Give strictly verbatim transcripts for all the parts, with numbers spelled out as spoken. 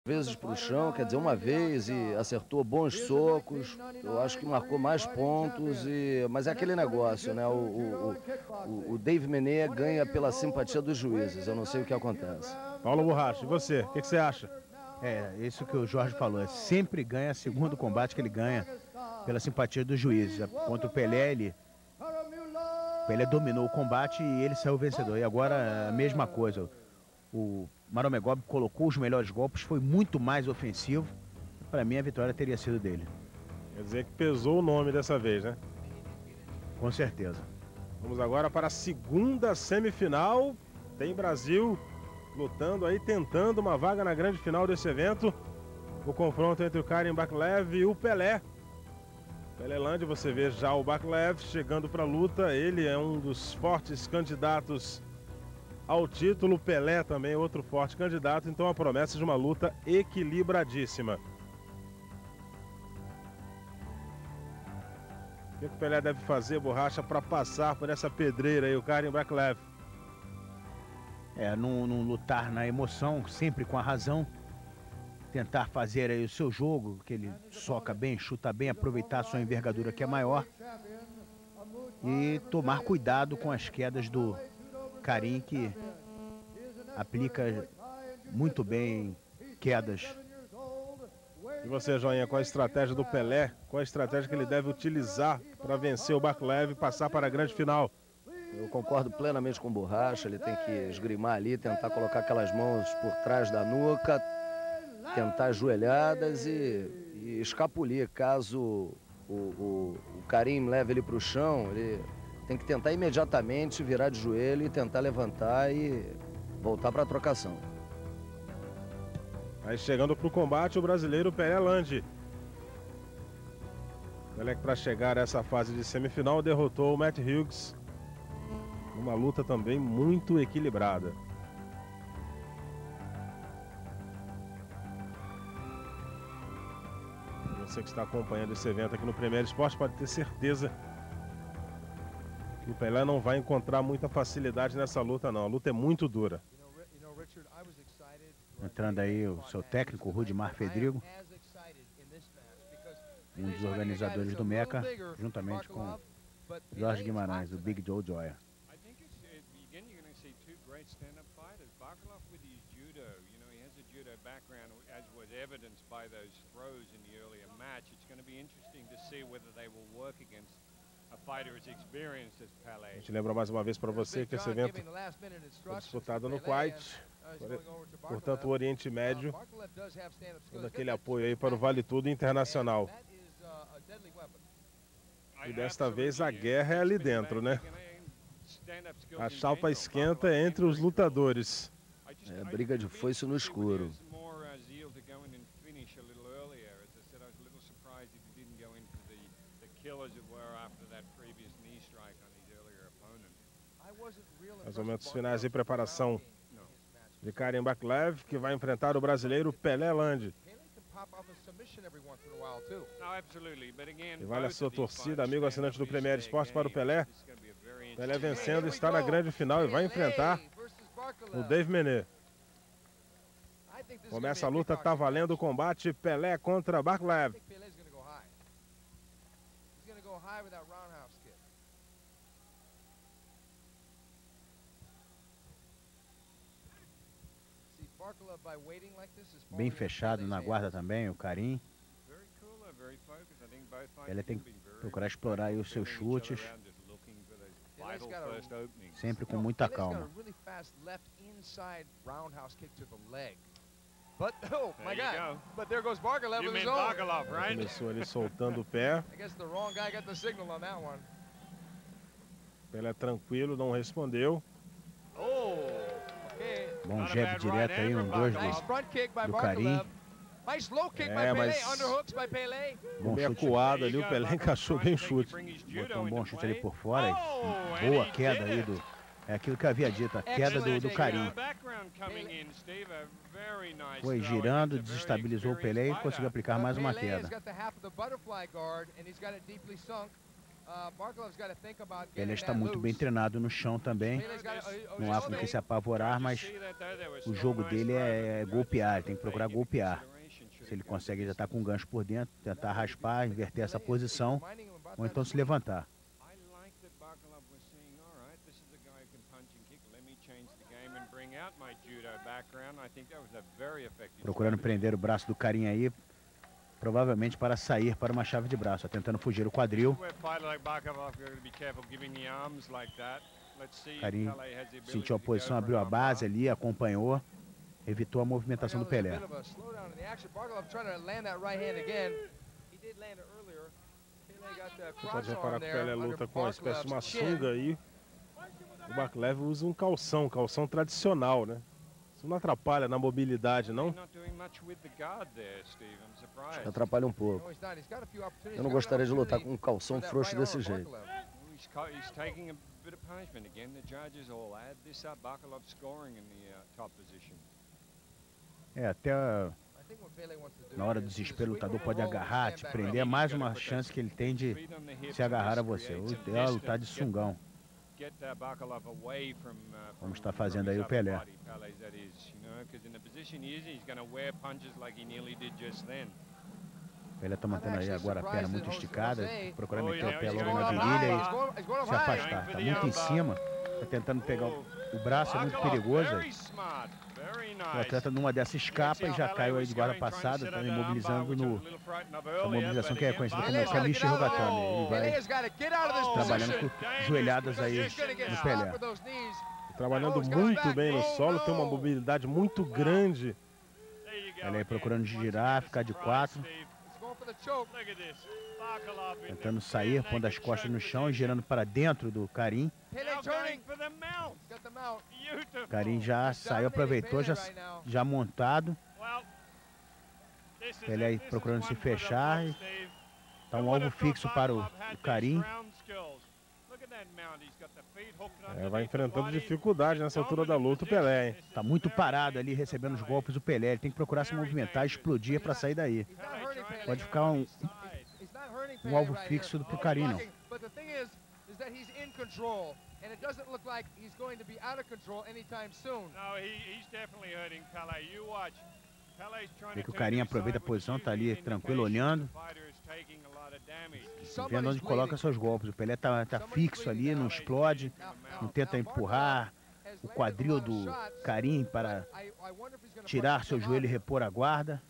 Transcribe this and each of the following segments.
vezes para o chão, quer dizer, uma vez e acertou bons socos. Eu acho que marcou mais pontos, e, mas é aquele negócio, né? O, o, o, o Dave Mene ganha pela simpatia dos juízes. Eu não sei o que acontece. Paulo Borracha, e você? O que, que você acha? É, isso que o Jorge falou, é sempre ganha, segundo combate que ele ganha pela simpatia dos juízes. Contra o Pelé, ele, Pelé dominou o combate e ele saiu vencedor. E agora a mesma coisa, o Maromegob colocou os melhores golpes, foi muito mais ofensivo. Para mim a vitória teria sido dele. Quer dizer que pesou o nome dessa vez, né? Com certeza. Vamos agora para a segunda semifinal. Tem Brasil lutando aí, tentando uma vaga na grande final desse evento. O confronto entre o Karim Bakhlev e o Pelé. Pelelândia, você vê já o Bakhlev chegando para a luta. Ele é um dos fortes candidatos ao título. Pelé também, outro forte candidato. Então a promessa de uma luta equilibradíssima. O que o Pelé deve fazer, Borracha, para passar por essa pedreira aí, o Karim Bakhlev? É, não, não lutar na emoção, sempre com a razão. Tentar fazer aí o seu jogo, que ele soca bem, chuta bem, aproveitar a sua envergadura que é maior. E tomar cuidado com as quedas do Karim, que aplica muito bem quedas. E você, Joinha, qual a estratégia do Pelé? Qual a estratégia que ele deve utilizar para vencer o Bakhlev e passar para a grande final? Eu concordo plenamente com o Borracha. Ele tem que esgrimar ali, tentar colocar aquelas mãos por trás da nuca, tentar ajoelhadas e, e escapulir. Caso o, o, o Karim leve ele para o chão, ele tem que tentar imediatamente virar de joelho e tentar levantar e voltar para a trocação. Aí chegando para o combate o brasileiro Pelelândia. Pelé, que para chegar a essa fase de semifinal derrotou o Matt Hughes. Uma luta também muito equilibrada. Você que está acompanhando esse evento aqui no Premier Esporte pode ter certeza que o Pelé não vai encontrar muita facilidade nessa luta não. A luta é muito dura. Entrando aí o seu técnico, Rudimar Fedrigo, um dos organizadores do Meca, juntamente com Jorge Guimarães, o Big Joe Joia. A gente lembra mais uma vez para você que esse evento foi disputado no Kuwait, portanto o Oriente Médio, todo aquele apoio aí para o Vale Tudo Internacional. E desta vez a guerra é ali dentro, né? A chapa esquenta entre os lutadores. É briga de foice no escuro. Mais momentos finais de preparação de Karim Bakhlev, que vai enfrentar o brasileiro Pelelândia. E vale a sua torcida, amigo assinante do Premier Esporte, para o Pelé. Pelé vencendo, está na grande final e vai enfrentar o Dave Mene. Começa a luta, tá valendo o combate, Pelé contra Bakhlev. Bem fechado na guarda também, o Karim. Ele tem que procurar explorar aí os seus chutes, sempre com muita calma. Começou ali soltando o pé. Pelé tranquilo, não respondeu. Bom jab direto aí, um dois do, do Karim. É, mas bom bem acuado ali, o Pelé encaixou bem o chute. Botou um bom chute ali por fora. E boa queda aí do... É aquilo que eu havia dito, a queda do, do Karim. Foi girando, desestabilizou o Pelé e conseguiu aplicar mais uma queda. Pelé está muito bem treinado no chão também. Não há com que se apavorar, mas o jogo dele é golpear, ele tem que procurar golpear. Se ele consegue já estar com um gancho por dentro, tentar raspar, inverter essa posição, ou então se levantar. Procurando prender o braço do Karim aí, provavelmente para sair para uma chave de braço, tentando fugir o quadril. Karim sentiu a posição, abriu a base ali, acompanhou, evitou a movimentação do Pelé. Você pode reparar que o Pelé luta com uma espécie de uma sunga aí. O Bakhlev usa um calção, calção tradicional, né? Isso não atrapalha na mobilidade, não? Acho que atrapalha um pouco. Eu não gostaria de lutar com um calção frouxo desse jeito. É, até a... na hora do desespero o lutador pode agarrar, te prender. É mais uma chance que ele tem de se agarrar a você. O ideal é lutar de sungão. Como está fazendo aí o Pelé. Pelé está mantendo aí agora a perna muito esticada, procurando meter o pé logo na virilha e se afastar. Está muito em cima, está tentando pegar o braço, é muito perigoso. O atleta numa dessa escapa e já caiu aí de guarda passada, está imobilizando no... a mobilização que é conhecida como Kalishi Rogatame. Ele vai trabalhando com joelhadas aí no Pelé. Trabalhando muito bem no solo, tem uma mobilidade muito grande. Pelé aí procurando girar, ficar de quatro. Tentando sair, pondo as costas no chão e girando para dentro do Karim. Karim já saiu, aproveitou, já, já montado. Pelé aí procurando se fechar. Está um alvo fixo para o, o Karim. É, vai enfrentando dificuldade nessa altura da luta o Pelé, hein? Está muito parado ali, recebendo os golpes do Pelé. Ele tem que procurar se movimentar, explodir para sair daí. Pode ficar um, um alvo fixo do Karim, não. Vê que o Karim aproveita a posição, está ali tranquilo, olhando. Vendo onde coloca seus golpes. O Pelé tá, tá fixo ali, não explode, não tenta empurrar o quadril do Karim para tirar seu joelho e repor a guarda.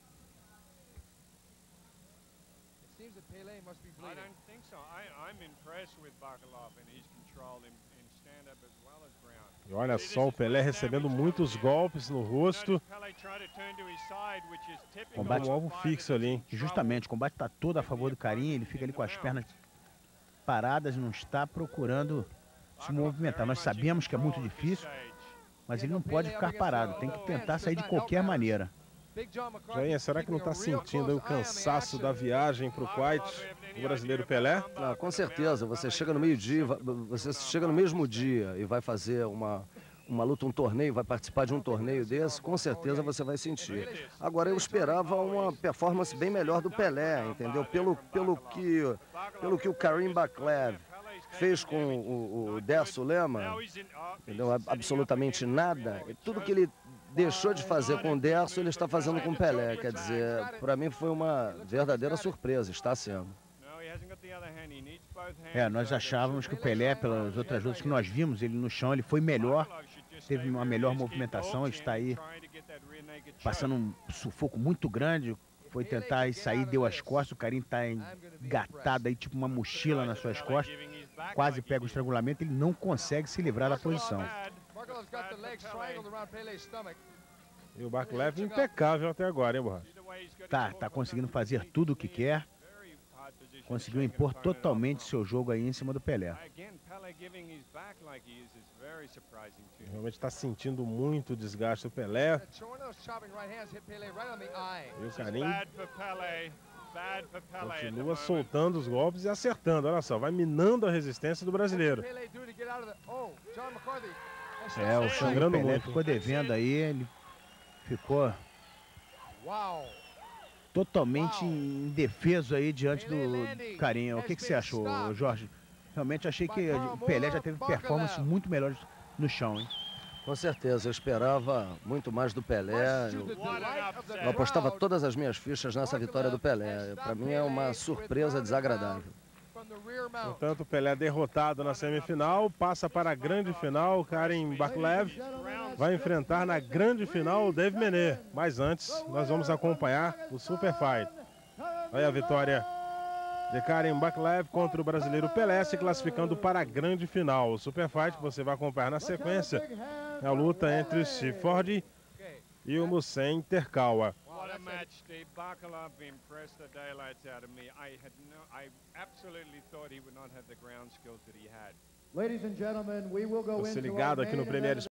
E olha só o Pelé recebendo muitos golpes no rosto. Combate um alvo fixo ali, hein? Justamente, o combate está todo a favor do Karim. Ele fica ali com as pernas paradas, não está procurando se movimentar. Nós sabemos que é muito difícil, mas ele não pode ficar parado. Tem que tentar sair de qualquer maneira. Jair, será que não está sentindo aí o cansaço da viagem para o Kuwait, o brasileiro Pelé? Ah, com certeza, você chega no meio-dia, você chega no mesmo dia e vai fazer uma, uma luta, um torneio, vai participar de um torneio desse, com certeza você vai sentir. Agora, eu esperava uma performance bem melhor do Pelé, entendeu? Pelo, pelo, que, pelo que o Karim Bakhlev fez com o, o Der Sulema, entendeu? Absolutamente nada. Tudo que ele deixou de fazer com o Derso, ele está fazendo com o Pelé. Quer dizer, para mim foi uma verdadeira surpresa, está sendo. É, nós achávamos que o Pelé, pelas outras lutas que nós vimos, ele no chão, ele foi melhor, teve uma melhor movimentação, ele está aí passando um sufoco muito grande, foi tentar aí sair, deu as costas, o Karim está engatado aí, tipo uma mochila nas suas costas, quase pega o estrangulamento, ele não consegue se livrar da posição. E o Bakhlev impecável até agora, hein, Borracha? Tá, tá conseguindo fazer tudo o que quer. Conseguiu impor totalmente seu jogo aí em cima do Pelé. Realmente está sentindo muito o desgaste do Pelé. E o Karim continua soltando os golpes e acertando. Olha só, vai minando a resistência do brasileiro. É, o Pelé ficou devendo aí, ele ficou totalmente indefeso aí diante do Karim. O que, que você achou, Jorge? Realmente achei que o Pelé já teve performance muito melhores no chão, hein? Com certeza, eu esperava muito mais do Pelé. Eu, eu apostava todas as minhas fichas nessa vitória do Pelé. Para mim é uma surpresa desagradável. Portanto, o Pelé derrotado na semifinal, passa para a grande final. Karim Baklev vai enfrentar na grande final o Dave Mene. Mas antes, nós vamos acompanhar o Super Fight. Aí a vitória de Karim Baklev contra o brasileiro Pelé, se classificando para a grande final. O Super Fight que você vai acompanhar na sequência é a luta entre o Steve Ford e o Musen Terkawa. What a match, Steve. Bakalev impressed the daylights out of me. I had no, I absolutely thought he would not have the ground skills that he had. Você ligado aqui no Premier